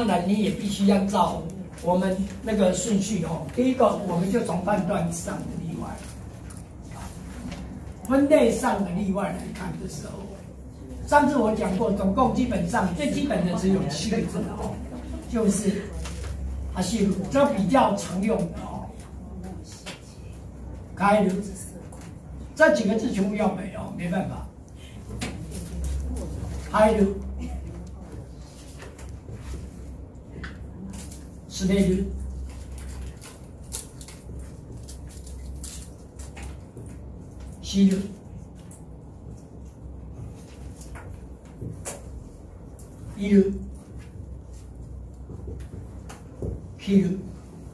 当然你也必须按照我们那个顺序哦。第一个，我们就从判断上的例外，分类上的例外来看的时候，上次我讲过，总共基本上最基本的只有7个字哦，就是阿西鲁，这比较常用的哦。开鲁，这几个字全部要背哦，没办法。开鲁。スベル、知る、いる、着る。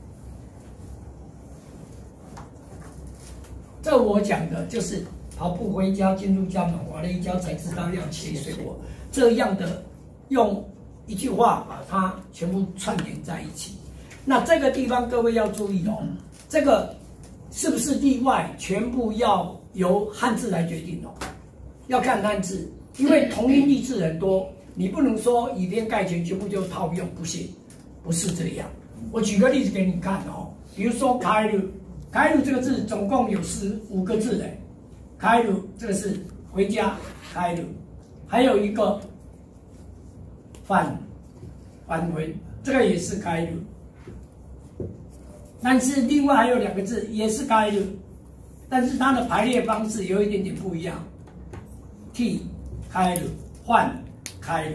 这我讲的就是跑步回家，进入家门，滑了一跤才知道要切水果，这样的用一句话把它全部串联在一起。那这个地方各位要注意哦，这个是不是例外，全部要由汉字来决定哦，要看汉字，因为同音异字很多，你不能说以偏概全，全部就套用，不行，不是这样。我举个例子给你看哦，比如说开路，开路这个字总共有5个字哎，开路这个是回家开路，还有一个返回，这个也是开路。但是另外还有2个字也是开路，但是它的排列方式有一点点不一样。替开路，换开路，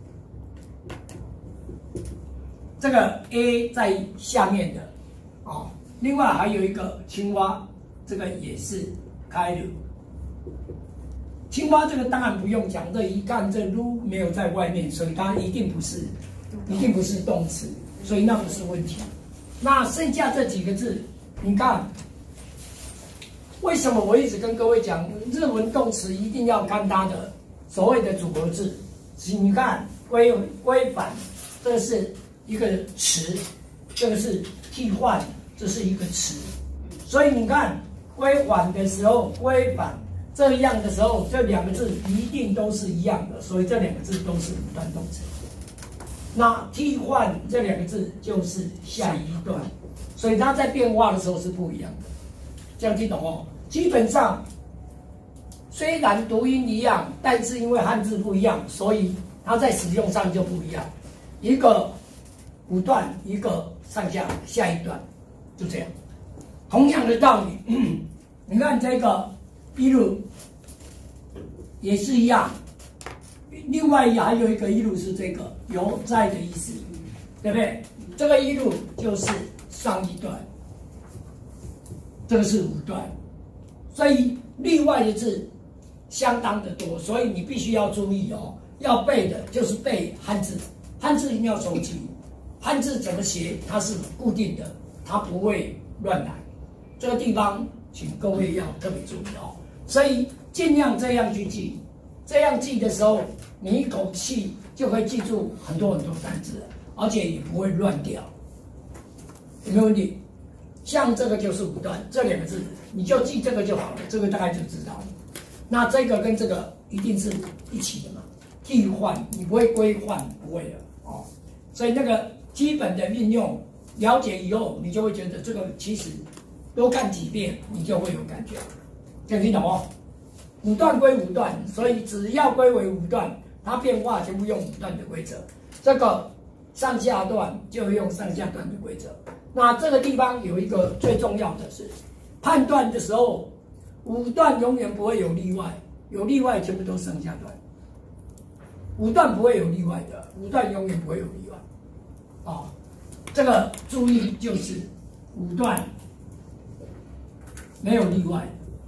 这个 A 在下面的哦。另外还有一个青蛙，这个也是开路。青蛙这个当然不用讲，这一看这撸没有在外面，所以它一定不是动词，所以那不是问题。那剩下这几个字，你看，为什么我一直跟各位讲，日文动词一定要看它的所谓的组合字？你看归返，这是一个词，这个是替换，这是一个词。所以你看归返的时候，归返这样的时候，这2个字一定都是一样的，所以这2个字都是五段动词。那替换这2个字就是下一段，所以它在变化的时候是不一样的，这样听懂哦？基本上虽然读音一样，但是因为汉字不一样，所以它在使用上就不一样。一个5段，一个上下下一段，就这样。同样的道理，你看这个一路也是一样。另外还有一个一路是这个犹在的意思，对不对？这个一路就是上一段，这个是5段，所以例外的字相当的多，所以你必须要注意哦。要背的就是背汉字，汉字一定要熟记。汉字怎么写，它是固定的，它不会乱来。这个地方请各位要特别注意哦。所以尽量这样去记。这样记的时候，你一口气就会记住很多单字，而且也不会乱掉，有没有问题？像这个就是5段，这2个字你就记这个就好了，这个大概就知道了。那这个跟这个一定是一起的嘛，替换你不会归换，不会的哦。所以那个基本的运用了解以后，你就会觉得这个其实多看几遍，你就会有感觉，这样听懂哦？5段归5段，所以只要归为5段，它变化全部用5段的规则。这个上下段就用上下段的规则。那这个地方有一个最重要的是，判断的时候，5段永远不会有例外，有例外全部都上下段。5段不会有例外的，5段永远不会有例外。哦，这个注意就是5段没有例外。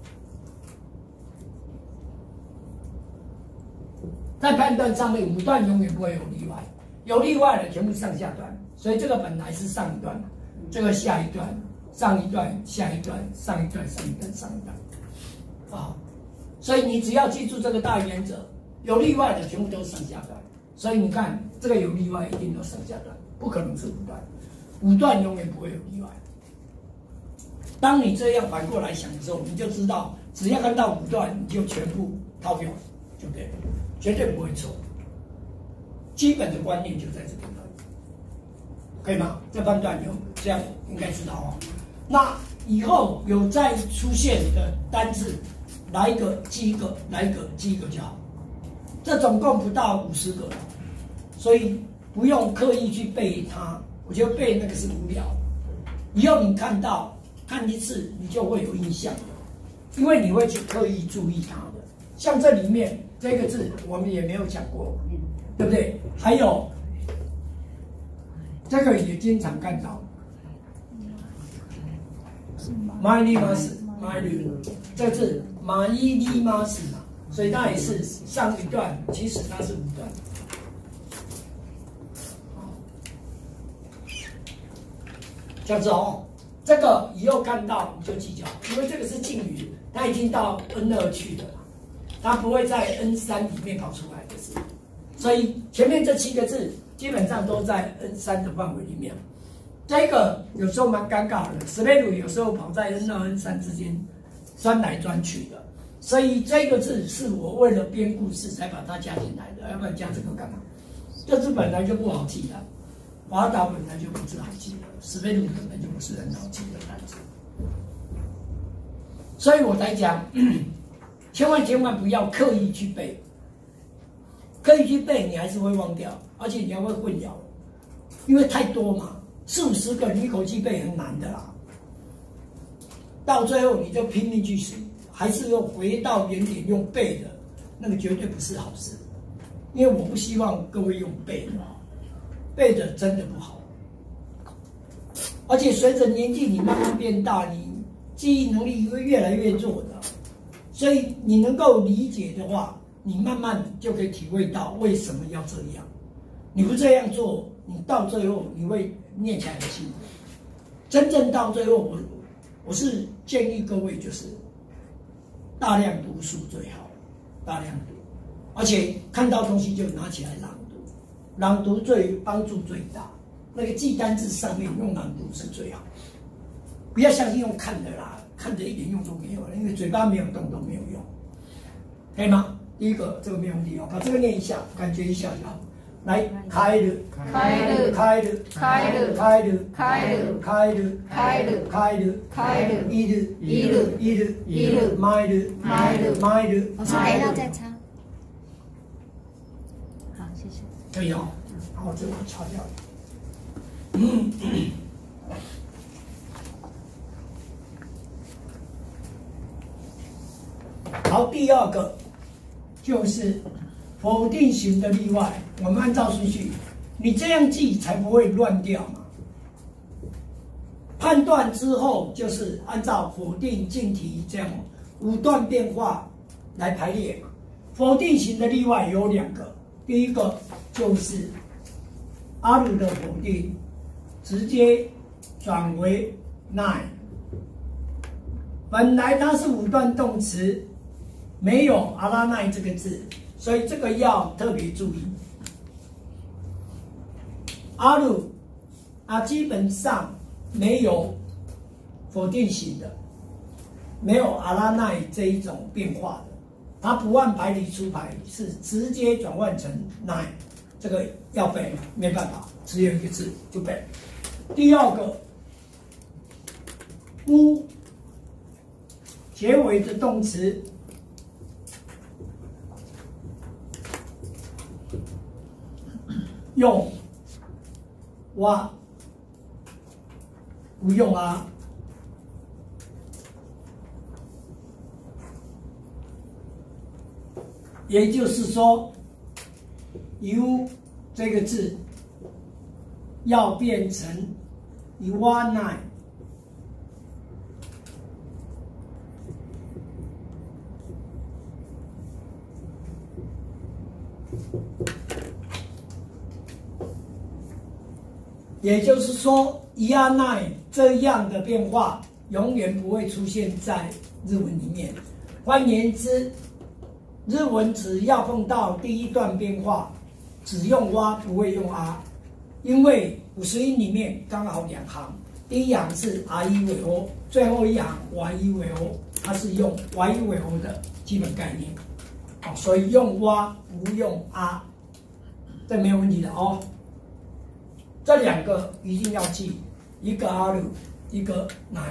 在判断上面，5段永远不会有例外，有例外的全部上下段，所以这个本来是上一段，这个下一段，上一段，下一段，上一段，上一段，上一段，啊，所以你只要记住这个大原则，有例外的全部都是上下段，所以你看这个有例外一定都上下段，不可能是5段，5段永远不会有例外。当你这样反过来想的时候，你就知道，只要看到5段，你就全部套用，就对了。绝对不会错，基本的观念就在这边了。 可以吗？这判断有这样应该知道哦。那以后有再出现的单字，来一个记一个，来一个记一个就好。这总共不到50个，所以不用刻意去背它。我觉得背那个是无聊。以后你看一次，你就会有印象的，因为你会去刻意注意它的。像这里面这个字，我们也没有讲过，对不对？还有这个也经常看到。马伊马斯，马伊这个字马伊利马斯嘛，所以它也是上一段，其实它是5段。这样子哦，这个以后看到你就记就好，因为这个是敬语，它已经到 N2 去了，它不会在 N3 里面跑出来的字，所以前面这7个字基本上都在 N3 的范围里面。这个有时候蛮尴尬的，史贝鲁有时候跑在 N2、N3 之间钻来钻去的，所以这个字是我为了编故事才把它加进来的，要不然加这个干嘛？这字本来就不好记的，华达本来就不是好记的，史贝鲁本来就不是很好记的单词，所以我才讲，千万不要刻意去背，刻意去背你还是会忘掉，而且你还会混淆，因为太多嘛。40、50个你一口气背很难的啦，到最后你就拼命去学，还是又回到原点用背的，那个绝对不是好事。因为我不希望各位用背的，背的真的不好。而且随着年纪你慢慢变大，你记忆能力会越来越弱的，所以你能够理解的话，你慢慢就可以体会到为什么要这样。你不这样做，你到最后你会念起来很辛苦。真正到最后，我是建议各位就是大量读书最好，大量读，而且看到东西就拿起来朗读，朗读帮助最大。那个记单字上面用朗读是最好，不要相信用看的啦，看着一点用都没有，因为嘴巴没有动都没有用，可以吗？第一个这个没有问题哦，把这个念一下，感觉一下就好。来，开了， 开了， 开了， 开了， 开了， 开了， 开了， 开了， 开了， 开了， 一了， 一了， 一了， 一了， 买了， 买了， 买了。 老师等一下再擦。好，谢谢。 可以哦，好，这个擦掉了。好，第二个就是否定型的例外，我们按照顺序，你这样记才不会乱掉嘛。判断之后就是按照否定、进题这样5段变化来排列嘛。否定型的例外有2个，第一个就是阿鲁的否定直接转为 nine， 本来它是5段动词，没有阿拉奈这个字。所以这个要特别注意。阿鲁基本上没有否定型的，没有阿拉奈这一种变化的，它不按牌理出牌，是直接转换成 nine， 这个要背，没办法，只有一个字就背。第二个，乌结尾的动词。用哇，不用啊。也就是说 ，u 这个字要变成 iwana， 也就是说 iana 这样的变化永远不会出现在日文里面。换言之，日文只要碰到第一段变化，只用哇不会用啊，因为50音里面刚好2行，第一行是 r 一尾 o， 最后一行 y 一尾 o， 它是用 y 一尾 o 的基本概念，所以用哇不用啊，这没有问题的哦。 这两个一定要记，一个 R， 一个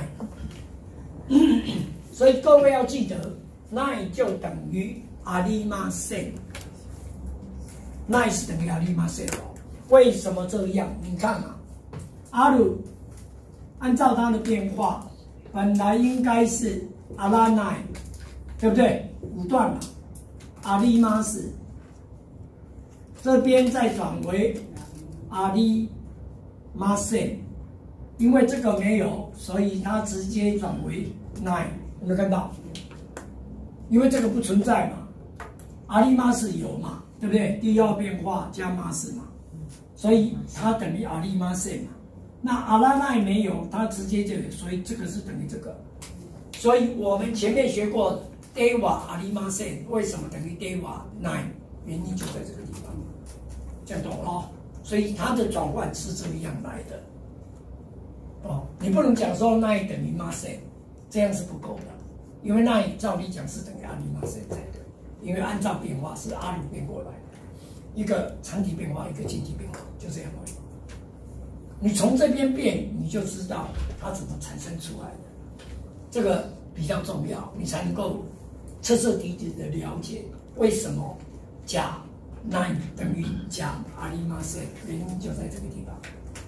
nine。所以各位要记得 ，nine 就等于ありません。nine 是等于ありません哦。为什么这样？你看嘛 ，R 按照它的变化，本来应该是あらない，对不对？5段嘛，あります。这边再转为ありません，因为这个没有，所以它直接转为 nine。有没有看到？因为这个不存在嘛，あります有嘛，对不对？第二变化加ます嘛，所以它等于ありません嘛。那あらない没有，它直接就有，所以这个是等于这个。所以我们前面学过ではありません，为什么等于ではない？原因就在这个地方，这样懂了？所以它的转换是这样来的。哦，你不能讲说ない等于ません，这样是不够的，因为ない照理讲是等于ありません才对，因为按照变化是阿鲁变过来的，一个长体变化，一个近体变化，就这样而已。你从这边变，你就知道它怎么产生出来的，这个比较重要，你才能够彻彻底底的了解为什么甲ない等于甲ありません，原因就在这个地方。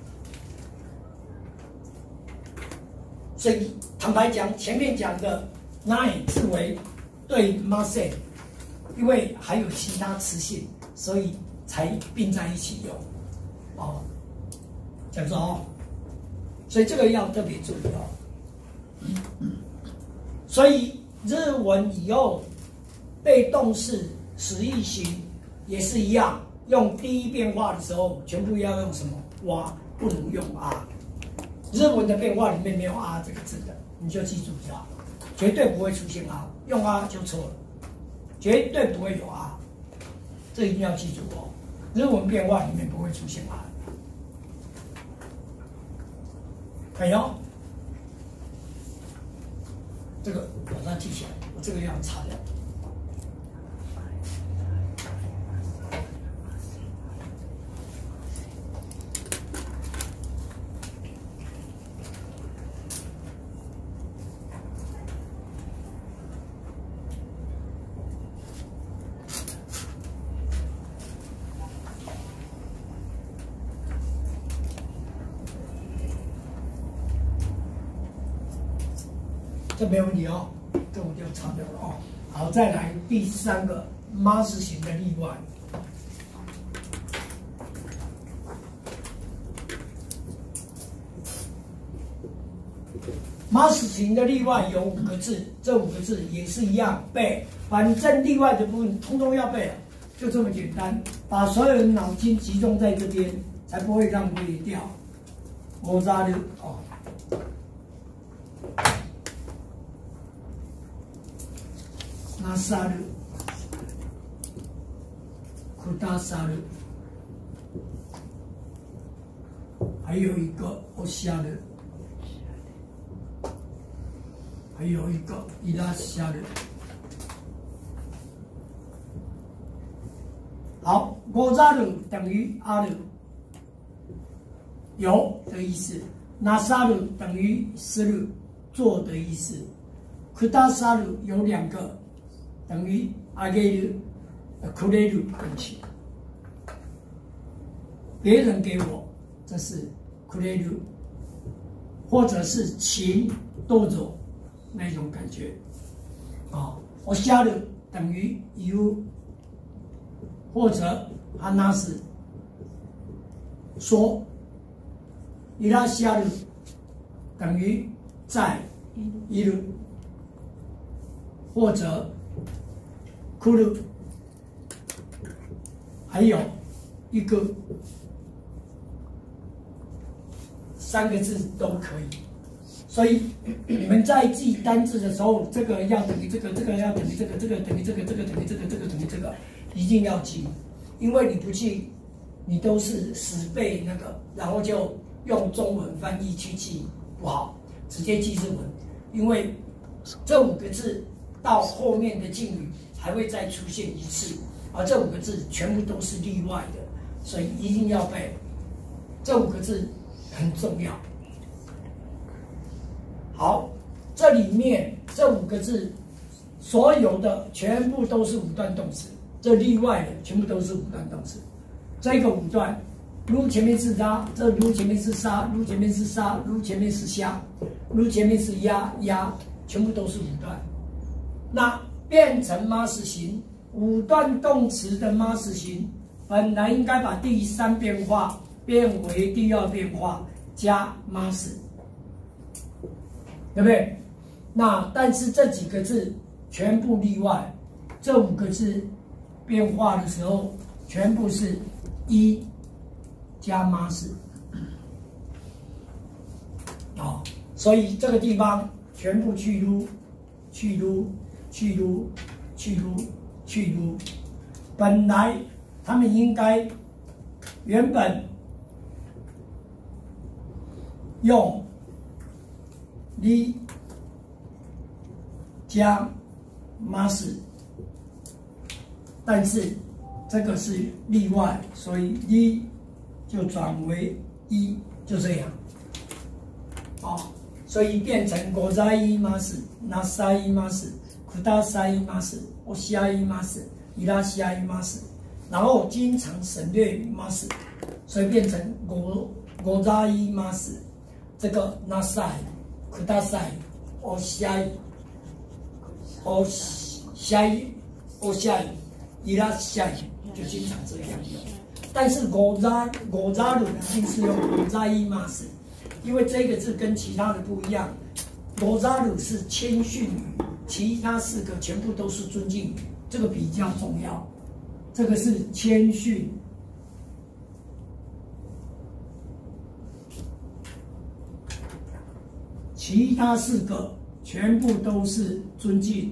所以坦白讲，前面讲的ない字为对ません，因为还有其他词性，所以才并在一起用。哦。这样说哦，所以这个要特别注意哦。所以日文以后被动式使役型也是一样，用第一变化的时候，全部要用什么？哇，不能用啊。日文的变化里面没有啊这个字的，你就记住就好，绝对不会出现啊，用啊就错了，绝对不会有啊，这一定要记住哦。日文变化里面不会出现啊。没有，这个把它记起来，我这个要擦掉。这没问题哦，这我就擦掉了哦。好，再来第3个 mas 型的例外。mas 型的例外有5个字，这5个字也是一样背，反正例外的部分通通要背，就这么简单。把所有人脑筋集中在这边，才不会让会掉。我扎的哦。なさる、くださる，还有一个おっしゃる，还有一个いらっしゃる。好，ござる等于ある，有的意思；なさる等于する，做的意思；くださる有2个。等于あげる、くれる，对不起，别人给我，这是くれる，或者是请どうぞ那种感觉。啊，おっしゃる等于言う，或者話す说，いらっしゃる等于在いる，或者来る，还有一个3个字都可以。所以你们在记单字的时候，这个要等于这个，这个要等于这个，这个等于这个，这个等于这个，这个等于这个，一定要记，因为你不记，你都是死背那个，然后就用中文翻译去记，不好，直接记日文，因为这5个字到后面的敬语还会再出现一次，而这5个字全部都是例外的，所以一定要背。 这5个字很重要。好，这里面这5个字，所有的全部都是5段动词，这例外的全部都是5段动词。这个5段，如前面是拉，这如前面是杀，如前面是杀，如前面是下，如前面是压，全部都是5段。那变成 mas 型，5段动词的 mas 型，本来应该把第3变化变为第2变化加 mas， 对不对？那但是这几个字全部例外，这5个字变化的时候全部是1加 mas， 哦，所以这个地方全部去撸。本来他们应该原本用li加 mas， 但是这个是例外，所以li就转为1，就这样。哦。所以变成ございます、なさいます、くださいます、おっしゃいます、いらっしゃいます，然後經常省略ます，所以变成ございます。这个なさい、ください、おっしゃい、いらっしゃい，就经常这样用。但是ござる一定是用ございます。因为这个字跟其他的不一样，ござる是谦逊语，其他4个全部都是尊敬语，这个比较重要。这个是谦逊，其他4个全部都是尊敬。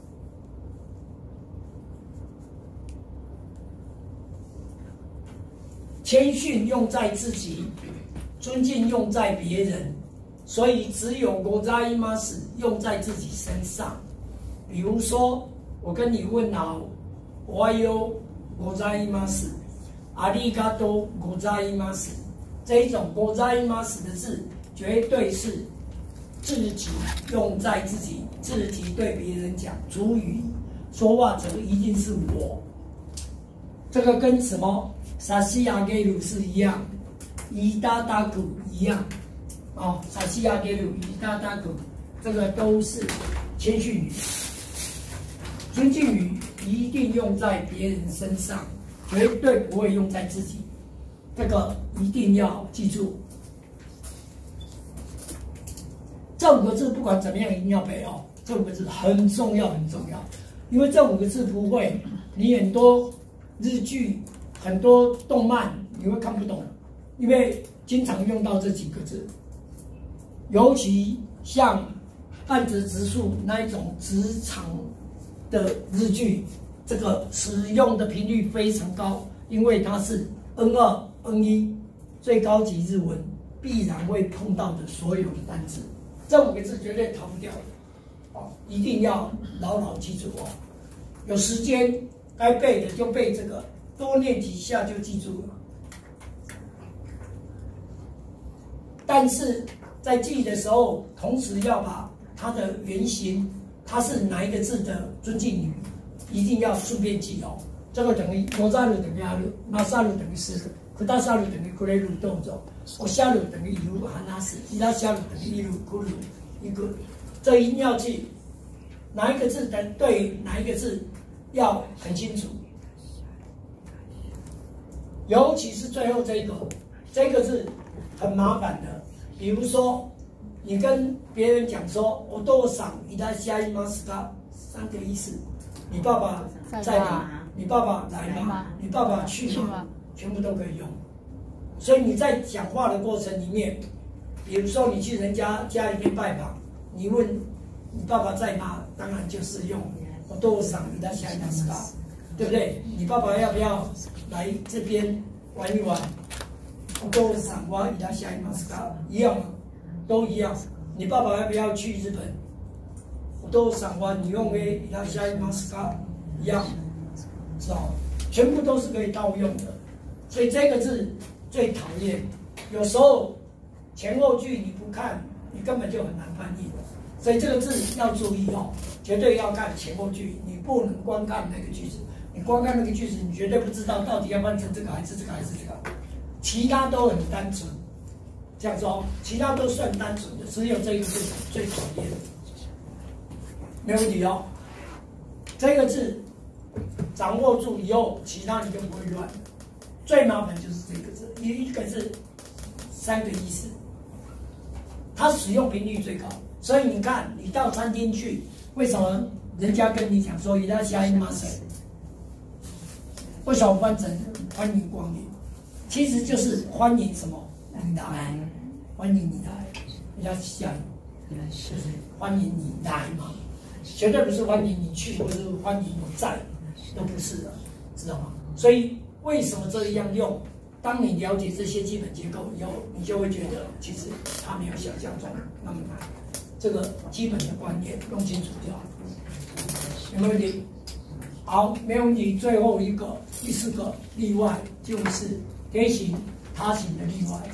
谦逊用在自己。尊敬用在别人，所以只有ございます用在自己身上。比如说，我跟你问好，おはようございます、ありがとうございます，这一种ございます的字，绝对是自己用在自己，自己对别人讲。主语说话者一定是我，这个跟什么差し上げる是一样。いただく一样，哦，差し上げる、いただく，这个都是谦逊语。尊敬语一定用在别人身上，绝对不会用在自己，这个一定要记住。这5个字不管怎么样一定要背哦，这5个字很重要，因为这5个字不会，你很多日剧、很多动漫你会看不懂。因为经常用到这几个字，尤其像半泽直树那一种职场的日剧，这个使用的频率非常高，因为它是 N2、N1 最高级日文必然会碰到的所有的单词，这5个字绝对逃不掉的，哦，一定要牢牢记住哦。有时间该背的就背这个，多念几下就记住了。但是在记的时候，同时要把它的原型，它是哪一个字的尊敬语，一定要顺便记哦。这个等于ござる等于ある、なさる等于する、くださる等于くれるどうぞ、おっしゃる等于いる話す、いらっしゃる等于いる来る行く，这一定要记。哪一个字的对哪一个字要很清楚，尤其是最后这个字很麻烦的。比如说，你跟别人讲说“我多赏いらっしゃいますか”，3个意思。你爸爸在吗？你爸爸来吗？你爸爸去吗？全部都可以用。所以你在讲话的过程里面，比如说你去人家家里面拜访，你问你爸爸在吗？当然就是用“我多赏いらっしゃいますか”，对不对？你爸爸要不要来这边玩一玩？我多赏我いらっしゃいますか？一样，都一样。你爸爸要不要去日本？我多赏我日本へいらっしゃいますか？一样，知道？全部都是可以盗用的。所以这个字最讨厌， 有时候前后句你不看，你根本就很难翻译。所以这个字要注意哦，绝对要看前后句，你不能光看那个句子。你光看那个句子，你绝对不知道到底要翻成这个还是这个还是这个。其他都很单纯，这样说，其他都算单纯的，只有这一个字最讨厌。没问题哦。这个字掌握住以后，其他你就不会乱。最麻烦就是这个字，一个字3个意思，它使用频率最高。所以你看，你到餐厅去，为什么人家跟你讲说伊拉西马塞？为什么翻成欢迎光临？其实就是欢迎什么？你来，欢迎你来。伊拉西就是欢迎你来嘛，绝对不是欢迎你去，或是欢迎你在，都不是的，知道吗？所以为什么这样用？当你了解这些基本结构以后，你就会觉得其实它没有想象中那么难。这个基本的观念弄清楚就好，有没有问题？好，没有问题。最后一个，第4个例外就是贴形、他形的例外。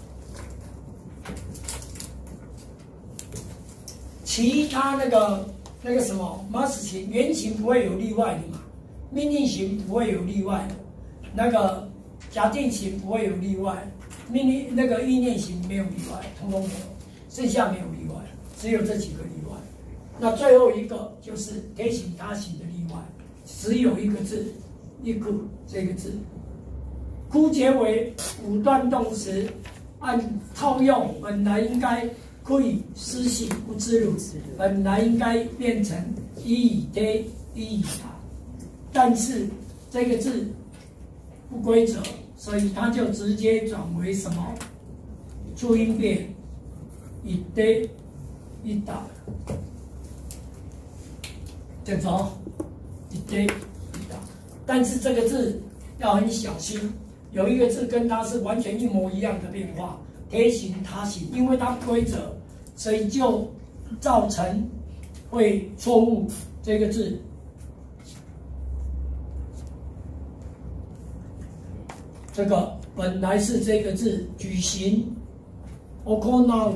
其他那个什么 mas 形、原形不会有例外的嘛，命令形不会有例外的，那个假定型不会有例外，命令那个意念型没有例外，通通没有，剩下没有例外。只有这几个例外，那最后一个就是贴形他形的例外，只有一个字，一哭这个字，哭结为5段动词，按套用本来应该可以施行不自如，本来应该变成以贴以他，但是这个字不规则，所以它就直接转为什么注音变以贴。一打，这种一堆一打，但是这个字要很小心，有一个字跟它是完全一模一样的变化，贴形他形，因为它不规则，所以就造成会错误。这个字，这个本来是这个字举行 ，okonaru。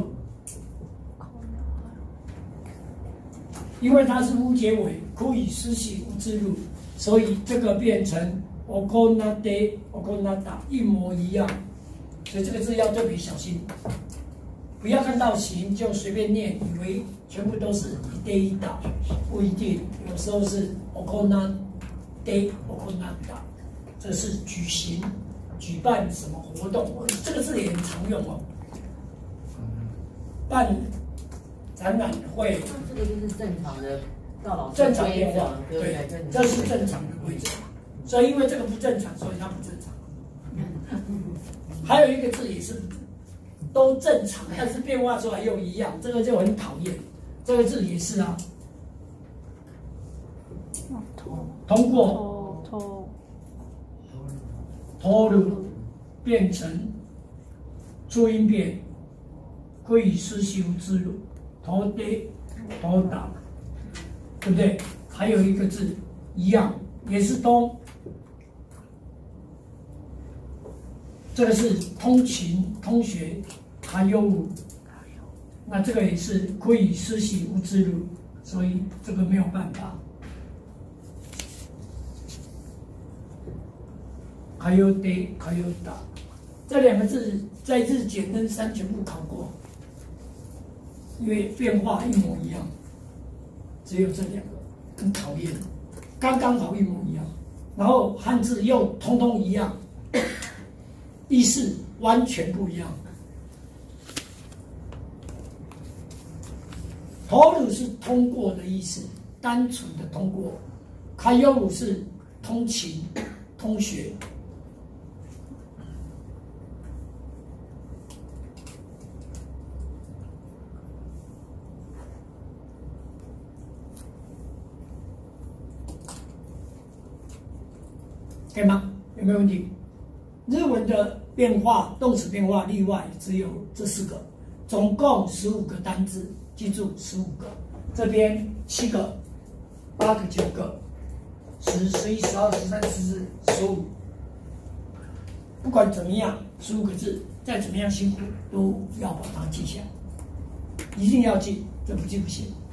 因为它是无结尾，可以施行无自入，所以这个变成 okonade、okonada 一模一样，所以这个字要特别小心，不要看到形就随便念，以为全部都是一对一打，不一定，有时候是 okonade、okonada， 这是举行、举办什么活动，这个字也很常用哦，办展览会， 这个就是正常的，到老师正常变化， 对， 这是正常的规则。所以因为这个不正常，所以它不正常。还有一个字也是都正常，但是变化出来又一样，这个就很讨厌。这个字也是啊，通过投入变成注音变，可以施行自入。头跌头打，对不对？还有一个字一样，也是通，这个是通勤、通学，还有那这个也是可以施行无自入，所以这个没有办法。还有跌，还有打，这2个字在日检跟3全部考过。因为变化一模一样，只有这2个，很讨厌，刚刚好一模一样，然后汉字又通通一样，意思完全不一样。投入是通过的意思，单纯的通过；开优是通勤、通学。可以吗？有没有问题？日文的变化，动词变化例外只有这4个，总共15个单字，记住15个。这边7个、8个、9个、10、11、12、13、14、15。不管怎么样，15个字， 再怎么样辛苦都要把它记下来，一定要记，这不记不行。